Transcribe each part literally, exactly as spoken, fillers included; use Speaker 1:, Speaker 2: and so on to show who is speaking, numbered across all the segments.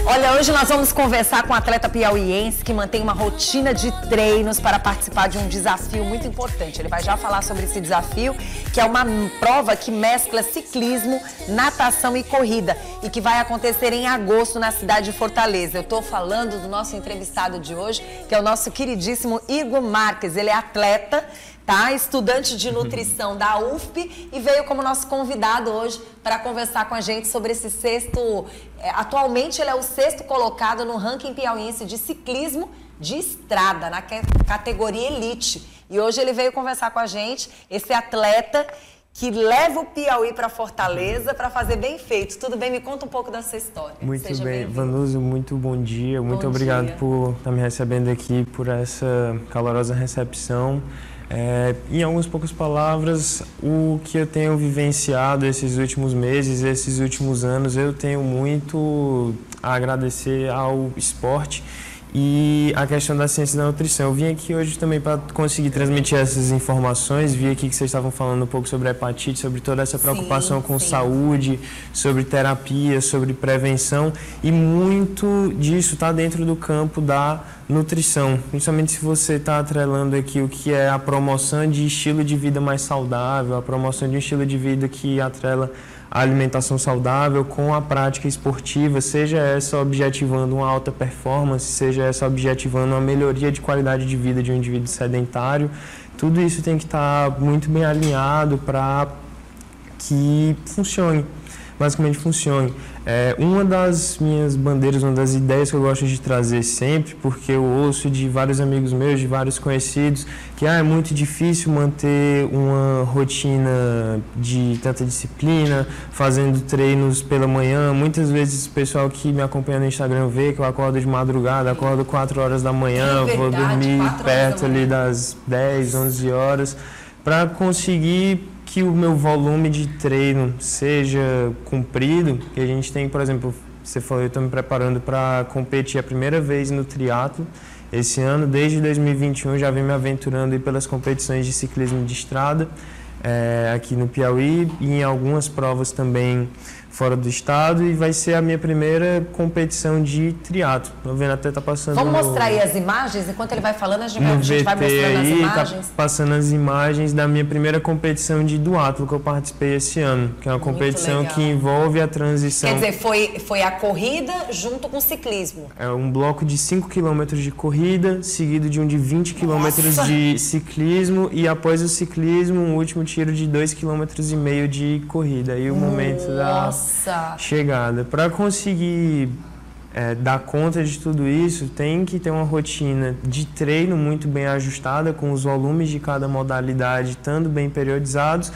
Speaker 1: Olha, hoje nós vamos conversar com um atleta piauiense que mantém uma rotina de treinos para participar de um desafio muito importante. Ele vai já falar sobre esse desafio, que é uma prova que mescla ciclismo, natação e corrida e que vai acontecer em agosto na cidade de Fortaleza. Eu estou falando do nosso entrevistado de hoje, que é o nosso queridíssimo Igor Marques. Ele é atleta, tá? Estudante de nutrição da U F P e veio como nosso convidado hoje para conversar com a gente sobre esse sexto... É, atualmente ele é o sexto colocado no ranking piauiense de ciclismo de estrada, na categoria elite. E hoje ele veio conversar com a gente, esse atleta que leva o Piauí para Fortaleza para fazer bem feito. Tudo bem? Me conta um pouco da sua história.
Speaker 2: Muito
Speaker 1: Seja
Speaker 2: bem. Vanusa, muito bom dia. Muito bom obrigado dia. por estar me recebendo aqui, por essa calorosa recepção. É, em algumas poucas palavras, o que eu tenho vivenciado esses últimos meses, esses últimos anos, eu tenho muito a agradecer ao esporte e a questão da ciência da nutrição. Eu vim aqui hoje também para conseguir transmitir essas informações. Vi aqui que vocês estavam falando um pouco sobre a hepatite, sobre toda essa preocupação sim, com sim. saúde, sobre terapia, sobre prevenção. E muito disso está dentro do campo da nutrição. Principalmente se você está atrelando aqui o que é a promoção de estilo de vida mais saudável, a promoção de um estilo de vida que atrela a alimentação saudável com a prática esportiva, seja essa objetivando uma alta performance, seja essa objetivando uma melhoria de qualidade de vida de um indivíduo sedentário, tudo isso tem que estar muito bem alinhado para que funcione, basicamente funcione. É, uma das minhas bandeiras, uma das ideias que eu gosto de trazer sempre, porque eu ouço de vários amigos meus, de vários conhecidos, que ah, é muito difícil manter uma rotina de tanta disciplina, fazendo treinos pela manhã. Muitas vezes o pessoal que me acompanha no Instagram vê que eu acordo de madrugada, acordo quatro horas da manhã, é verdade, vou dormir perto ali das dez, onze horas, para conseguir que o meu volume de treino seja cumprido, que a gente tem, por exemplo, você falou, eu estou me preparando para competir a primeira vez no triatlo esse ano, desde dois mil e vinte e um já venho me aventurando aí pelas competições de ciclismo de estrada, é, aqui no Piauí e em algumas provas também fora do estado, e vai ser a minha primeira competição de triatlo. Estou vendo até tá passando.
Speaker 1: Vamos
Speaker 2: no,
Speaker 1: mostrar aí as imagens? Enquanto ele vai falando, a gente, vai, a gente vai mostrando
Speaker 2: aí,
Speaker 1: as imagens.
Speaker 2: Tá passando as imagens da minha primeira competição de duatlo que eu participei esse ano, que é uma Muito competição legal. que envolve a transição.
Speaker 1: Quer dizer, foi, foi a corrida junto com o ciclismo.
Speaker 2: É um bloco de cinco quilômetros de corrida, seguido de um de vinte quilômetros de ciclismo, e após o ciclismo, um último tiro de dois quilômetros e meio de corrida. Aí o
Speaker 1: Nossa.
Speaker 2: momento da chegada. Para conseguir é, dar conta de tudo isso, tem que ter uma rotina de treino muito bem ajustada, com os volumes de cada modalidade estando bem periodizados,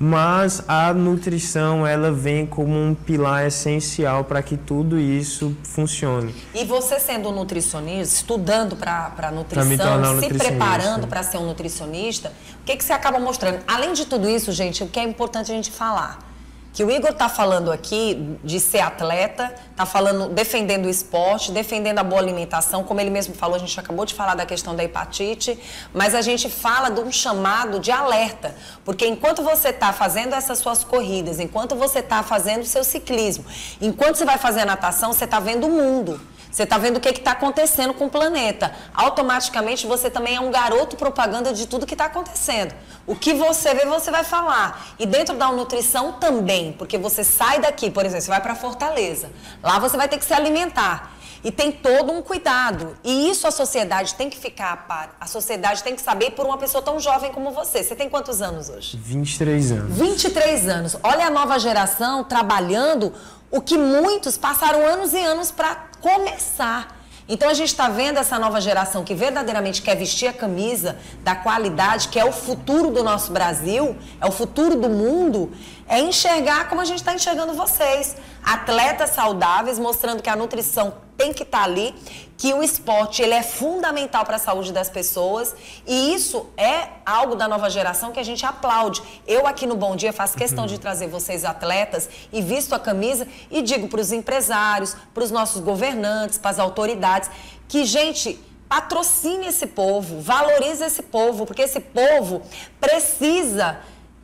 Speaker 2: mas a nutrição ela vem como um pilar essencial para que tudo isso funcione.
Speaker 1: E você sendo um nutricionista, estudando para nutrição, se preparando para ser um nutricionista, o que, que você acaba mostrando? Além de tudo isso, gente, o que é importante a gente falar? Que o Igor está falando aqui de ser atleta, está falando, defendendo o esporte, defendendo a boa alimentação, como ele mesmo falou, a gente acabou de falar da questão da hepatite, mas a gente fala de um chamado de alerta, porque enquanto você está fazendo essas suas corridas, enquanto você está fazendo o seu ciclismo, enquanto você vai fazer a natação, você está vendo o mundo. Você está vendo o que está acontecendo com o planeta. Automaticamente você também é um garoto propaganda de tudo que está acontecendo. O que você vê, você vai falar. E dentro da nutrição também, porque você sai daqui, por exemplo, você vai para Fortaleza. Lá você vai ter que se alimentar. E tem todo um cuidado. E isso a sociedade tem que ficar a par. A sociedade tem que saber por uma pessoa tão jovem como você. Você tem quantos anos hoje?
Speaker 2: vinte e três anos.
Speaker 1: vinte e três anos. Olha a nova geração trabalhando o que muitos passaram anos e anos para começar. Então a gente está vendo essa nova geração que verdadeiramente quer vestir a camisa da qualidade, que é o futuro do nosso Brasil, é o futuro do mundo, é enxergar como a gente está enxergando vocês. Atletas saudáveis, mostrando que a nutrição tem que estar ali, que o esporte ele é fundamental para a saúde das pessoas, e isso é algo da nova geração que a gente aplaude. Eu aqui no Bom Dia faço questão de trazer vocês atletas e visto a camisa e digo para os empresários, para os nossos governantes, para as autoridades, que, gente, patrocine esse povo, valorize esse povo, porque esse povo precisa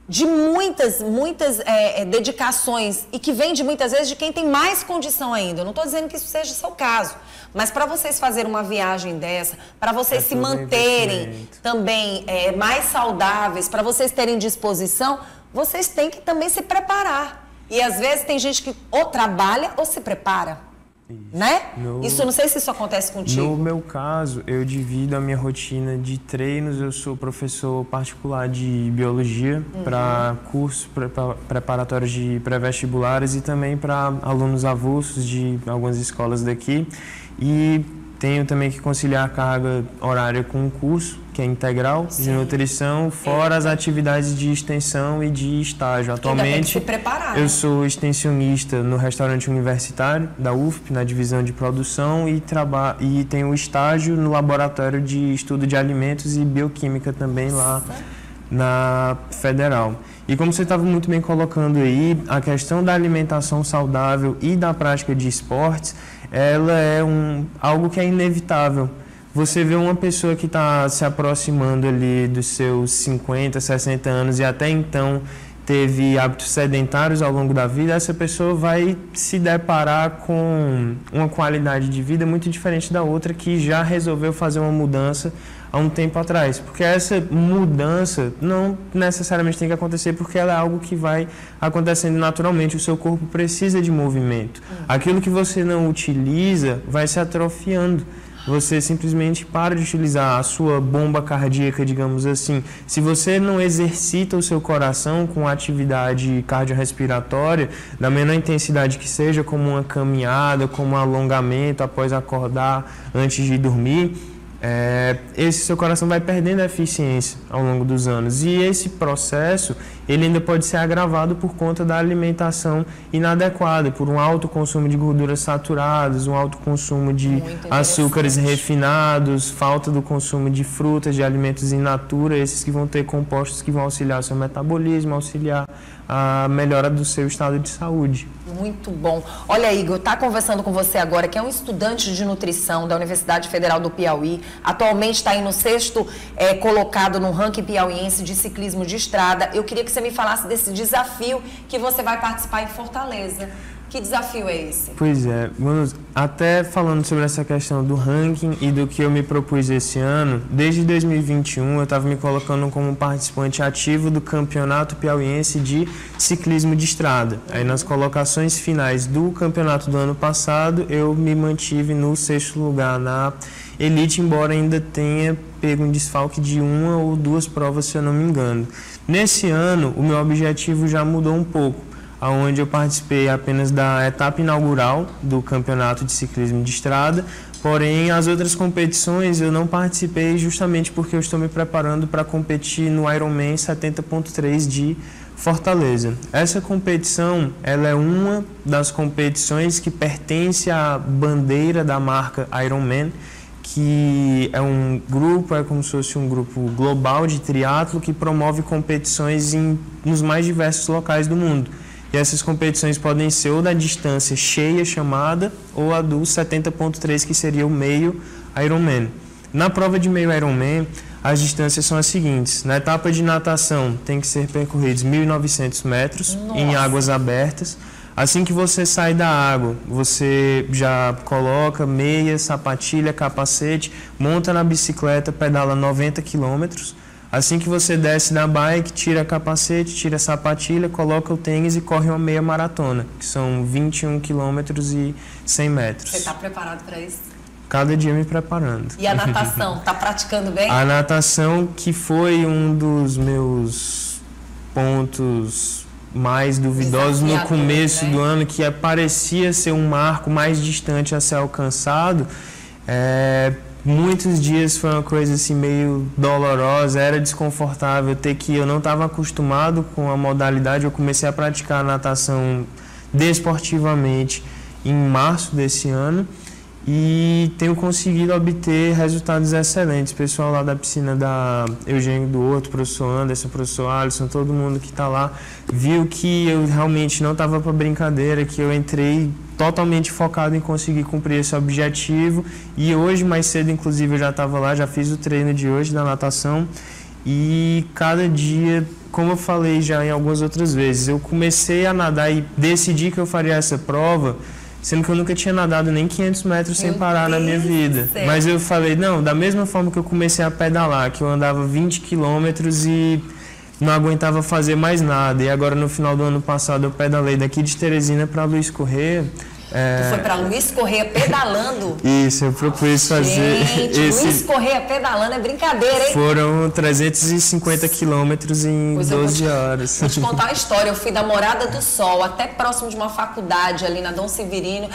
Speaker 1: de muitas, muitas é, dedicações e que vem de muitas vezes de quem tem mais condição ainda. Eu não estou dizendo que isso seja o seu caso, mas para vocês fazerem uma viagem dessa, para vocês é se manterem também é, mais saudáveis, para vocês terem disposição, vocês têm que também se preparar. E às vezes tem gente que ou trabalha ou se prepara. Isso. Né? No, isso, não sei se isso acontece contigo.
Speaker 2: No meu caso, eu divido a minha rotina de treinos. Eu sou professor particular de biologia uhum. para cursos preparatórios de pré-vestibulares e também para alunos avulsos de algumas escolas daqui. E tenho também que conciliar a carga horária com o curso, que é integral, Sim. de nutrição, fora é. as atividades de extensão e de estágio. Atualmente,
Speaker 1: se preparar,
Speaker 2: eu
Speaker 1: né?
Speaker 2: sou extensionista no restaurante universitário da U F P, na divisão de produção, e, traba e tenho estágio no laboratório de estudo de alimentos e bioquímica também lá Nossa. na Federal. E como você estava muito bem colocando aí, a questão da alimentação saudável e da prática de esportes, ela é um, algo que é inevitável. Você vê uma pessoa que está se aproximando ali dos seus cinquenta, sessenta anos e até então teve hábitos sedentários ao longo da vida, essa pessoa vai se deparar com uma qualidade de vida muito diferente da outra que já resolveu fazer uma mudança há um tempo atrás. Porque essa mudança não necessariamente tem que acontecer porque ela é algo que vai acontecendo naturalmente. O seu corpo precisa de movimento. Aquilo que você não utiliza vai se atrofiando. Você simplesmente para de utilizar a sua bomba cardíaca, digamos assim. Se você não exercita o seu coração com atividade cardiorrespiratória, da menor intensidade que seja, como uma caminhada, como um alongamento após acordar, antes de dormir, é, esse seu coração vai perdendo a eficiência ao longo dos anos. E esse processo, ele ainda pode ser agravado por conta da alimentação inadequada, por um alto consumo de gorduras saturadas, um alto consumo de açúcares refinados, falta do consumo de frutas, de alimentos in natura, esses que vão ter compostos que vão auxiliar o seu metabolismo, auxiliar a melhora do seu estado de saúde.
Speaker 1: Muito bom. Olha, Igor, tá conversando com você agora, que é um estudante de nutrição da Universidade Federal do Piauí, atualmente está aí no sexto é, colocado no ranking piauiense de ciclismo de estrada. Eu queria que você me falasse desse desafio que você vai participar em Fortaleza. Que desafio é esse?
Speaker 2: Pois é, vamos, até falando sobre essa questão do ranking e do que eu me propus esse ano, desde dois mil e vinte e um eu estava me colocando como participante ativo do Campeonato Piauiense de Ciclismo de Estrada. Aí nas colocações finais do campeonato do ano passado, eu me mantive no sexto lugar na elite, embora ainda tenha pego um desfalque de uma ou duas provas, se eu não me engano. Nesse ano, o meu objetivo já mudou um pouco, onde eu participei apenas da etapa inaugural do Campeonato de Ciclismo de Estrada, porém as outras competições eu não participei justamente porque eu estou me preparando para competir no Ironman setenta ponto três de Fortaleza. Essa competição, ela é uma das competições que pertence à bandeira da marca Ironman, que é um grupo, é como se fosse um grupo global de triatlo que promove competições em, nos mais diversos locais do mundo. E essas competições podem ser ou da distância cheia chamada, ou a do setenta ponto três, que seria o meio Ironman. Na prova de meio Ironman, as distâncias são as seguintes. Na etapa de natação, tem que ser percorridos mil e novecentos metros. Nossa. Em águas abertas. Assim que você sai da água, você já coloca meia, sapatilha, capacete, monta na bicicleta, pedala noventa quilômetros. Assim que você desce da bike, tira capacete, tira sapatilha, coloca o tênis e corre uma meia maratona, que são vinte e um quilômetros e cem metros.
Speaker 1: Você está preparado para isso?
Speaker 2: Cada dia me preparando.
Speaker 1: E a natação, está praticando bem?
Speaker 2: A natação, que foi um dos meus pontos mais duvidosos no começo, né, do ano, que parecia ser um marco mais distante a ser alcançado, é... muitos dias foi uma coisa assim meio dolorosa, era desconfortável ter que eu não estava acostumado com a modalidade. Eu comecei a praticar a natação desportivamente em março desse ano e tenho conseguido obter resultados excelentes. O pessoal lá da piscina da Eugênio do Horto, professor Anderson, professor Alisson, todo mundo que está lá, viu que eu realmente não estava para brincadeira, que eu entrei totalmente focado em conseguir cumprir esse objetivo. E hoje, mais cedo, inclusive, eu já estava lá, já fiz o treino de hoje da natação E cada dia, como eu falei já em algumas outras vezes, eu comecei a nadar e decidi que eu faria essa prova, sendo que eu nunca tinha nadado nem quinhentos metros sem parar na minha vida. Mas eu falei, não, da mesma forma que eu comecei a pedalar, que eu andava vinte quilômetros e não aguentava fazer mais nada. E agora no final do ano passado eu pedalei daqui de Teresina para Luiz Corrêa.
Speaker 1: É... Tu foi para Luiz Corrêa pedalando?
Speaker 2: Isso, eu propus fazer.
Speaker 1: Gente, esse... Luiz Corrêa pedalando é brincadeira, hein?
Speaker 2: Foram trezentos e cinquenta quilômetros em pois doze horas.
Speaker 1: Vou te contar uma história. Eu fui da Morada do Sol até próximo de uma faculdade ali na Dom Severino.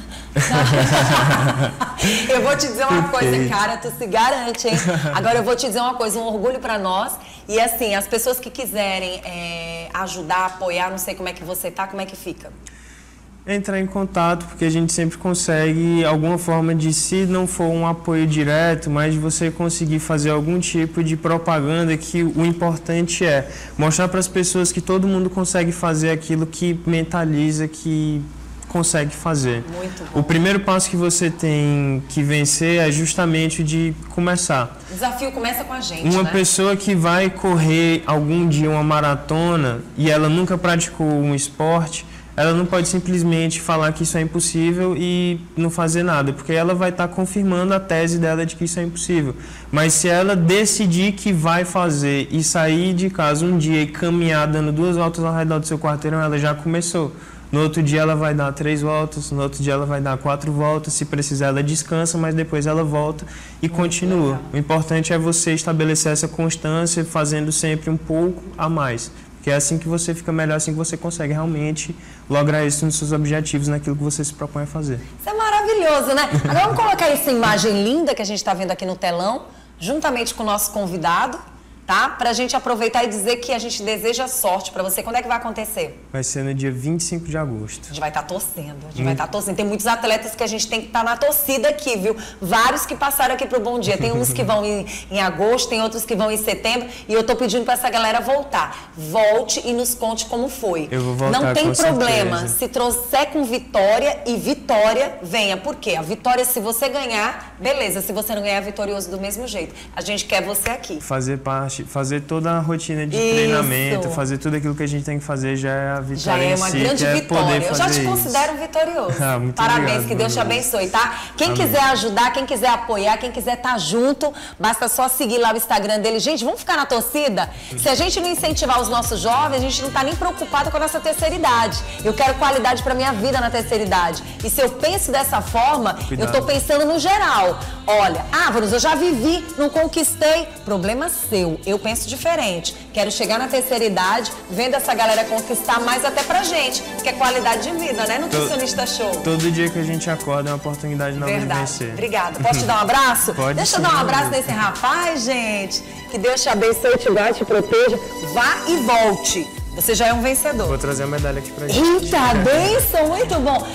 Speaker 1: Eu vou te dizer uma coisa, cara, tu se garante, hein? Agora eu vou te dizer uma coisa, um orgulho para nós. E assim, as pessoas que quiserem é, ajudar, apoiar, não sei como é que você tá, como é que fica?
Speaker 2: Entrar em contato, porque a gente sempre consegue alguma forma de, se não for um apoio direto, mas de você conseguir fazer algum tipo de propaganda, que o importante é mostrar para as pessoas que todo mundo consegue fazer aquilo que mentaliza, que consegue fazer.
Speaker 1: Muito bom.
Speaker 2: O primeiro passo que você tem que vencer é justamente o de começar.
Speaker 1: O desafio começa com a gente,
Speaker 2: Uma
Speaker 1: né?
Speaker 2: pessoa que vai correr algum dia uma maratona e ela nunca praticou um esporte, ela não pode simplesmente falar que isso é impossível e não fazer nada, porque ela vai estar confirmando a tese dela de que isso é impossível. Mas se ela decidir que vai fazer e sair de casa um dia e caminhar dando duas voltas ao redor do seu quarteirão, ela já começou. No outro dia ela vai dar três voltas, no outro dia ela vai dar quatro voltas, se precisar ela descansa, mas depois ela volta e Muito continua. Legal. O importante é você estabelecer essa constância, fazendo sempre um pouco a mais. Que é assim que você fica melhor, assim que você consegue realmente lograr isso nos seus objetivos, naquilo que você se propõe a fazer.
Speaker 1: Isso é maravilhoso, né? Agora vamos colocar essa imagem linda que a gente está vendo aqui no telão, juntamente com o nosso convidado, tá? Pra gente aproveitar e dizer que a gente deseja sorte pra você. Quando é que vai acontecer?
Speaker 2: Vai ser no dia vinte e cinco de agosto.
Speaker 1: A gente vai estar tá torcendo, a gente hum. vai estar tá torcendo. Tem muitos atletas que a gente tem que estar tá na torcida aqui, viu? Vários que passaram aqui pro Bom Dia. Tem uns que vão em, em agosto, tem outros que vão em setembro. E eu tô pedindo pra essa galera voltar. Volte e nos conte como foi.
Speaker 2: Eu vou voltar,
Speaker 1: não tem
Speaker 2: com
Speaker 1: problema.
Speaker 2: certeza.
Speaker 1: Se trouxer com vitória e vitória, venha. Por quê? A vitória, se você ganhar, beleza. Se você não ganhar, é vitorioso do mesmo jeito. A gente quer você aqui.
Speaker 2: Fazer parte, fazer toda a rotina de
Speaker 1: Isso.
Speaker 2: treinamento, fazer tudo aquilo que a gente tem que fazer já é a vitória.
Speaker 1: Já é uma
Speaker 2: em si,
Speaker 1: grande
Speaker 2: é
Speaker 1: vitória. Eu já te
Speaker 2: isso.
Speaker 1: considero um vitorioso.
Speaker 2: Ah, muito
Speaker 1: Parabéns,
Speaker 2: obrigado,
Speaker 1: que Deus te abençoe, tá? Quem
Speaker 2: Amém.
Speaker 1: quiser ajudar, quem quiser apoiar, quem quiser estar junto, basta só seguir lá o Instagram dele. Gente, vamos ficar na torcida? Se a gente não incentivar os nossos jovens, a gente não tá nem preocupado com a nossa terceira idade. Eu quero qualidade pra minha vida na terceira idade. E se eu penso dessa forma, Cuidado. eu tô pensando no geral. Olha, ah, Vanus, eu já vivi, não conquistei. Problema seu. Eu penso diferente. Quero chegar na terceira idade, vendo essa galera conquistar mais até pra gente, que é qualidade de vida, né, Nutricionista Show?
Speaker 2: Todo dia que a gente acorda é uma oportunidade nova de vencer.
Speaker 1: Obrigada. Posso te dar um abraço?
Speaker 2: Pode
Speaker 1: Deixa
Speaker 2: sim,
Speaker 1: eu dar um abraço nesse rapaz, gente. Que Deus te abençoe, te guarde, te proteja. Vá e volte. Você já é um vencedor.
Speaker 2: Vou trazer a medalha aqui pra gente.
Speaker 1: Eita, bênção, muito bom.